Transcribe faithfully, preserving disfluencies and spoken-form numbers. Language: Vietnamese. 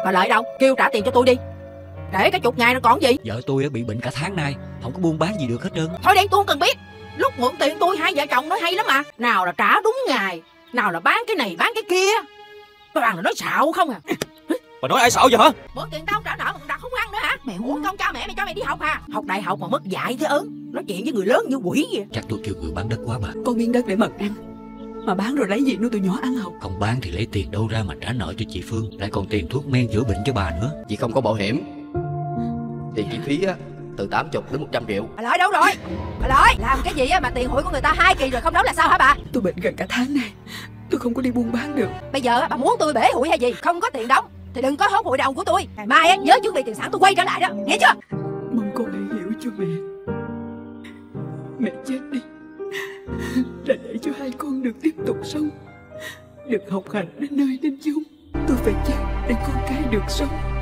Mà Lợi đâu? Kêu trả tiền cho tôi đi. Để cái chục ngày nó còn gì. Vợ tôi bị bệnh cả tháng nay, không có buôn bán gì được hết trơn. Thôi đi, tôi không cần biết. Lúc mượn tiền tôi hai vợ chồng nói hay lắm mà. Nào là trả đúng ngày, nào là bán cái này bán cái kia. Toàn là nói xạo không à. Bà nói ai xạo vậy hả? Mượn tiền tao không trả nợ mà còn đặt không ăn nữa hả? Mẹ uổng công cha mẹ mày cho mày đi học à? Học đại học mà mất dạy thế ớn. Nói chuyện với người lớn như quỷ vậy. Chắc tôi kêu người bán đất quá bà. Con miếng đất để mật ăn, mà bán rồi lấy gì nuôi tụi nhỏ ăn học? Không bán thì lấy tiền đâu ra mà trả nợ cho chị Phương, lại còn tiền thuốc men chữa bệnh cho bà nữa. Chị không có bảo hiểm. Tiền chi phí á từ tám mươi đến một trăm triệu. Bà Lợi đâu rồi? Bà Lợi làm cái gì á mà tiền hụi của người ta hai kỳ rồi không đóng là sao hả bà? Tôi bệnh gần cả tháng nay, tôi không có đi buôn bán được. Bây giờ bà muốn tôi bể hụi hay gì? Không có tiền đóng thì đừng có hốt hụi đầu của tôi. Ngày mai á nhớ chuẩn bị tiền sẵn tôi quay trở lại đó, nghe chưa? Mong con hãy hiểu cho mẹ. Mẹ chết đi là để cho hai con được tiếp tục sống, được học hành đến nơi đến chốn. Tôi phải chết để con cái được sống.